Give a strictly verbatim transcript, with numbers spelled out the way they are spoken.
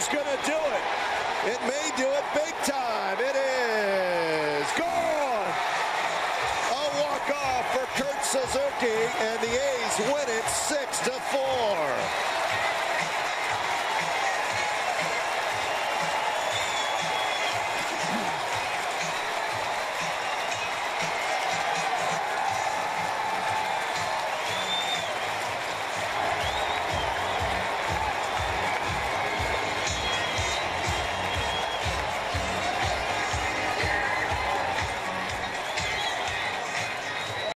move's going to do it. It may do it big time. It is gone. A walk-off for Kurt Suzuki, and the A's win it six to four.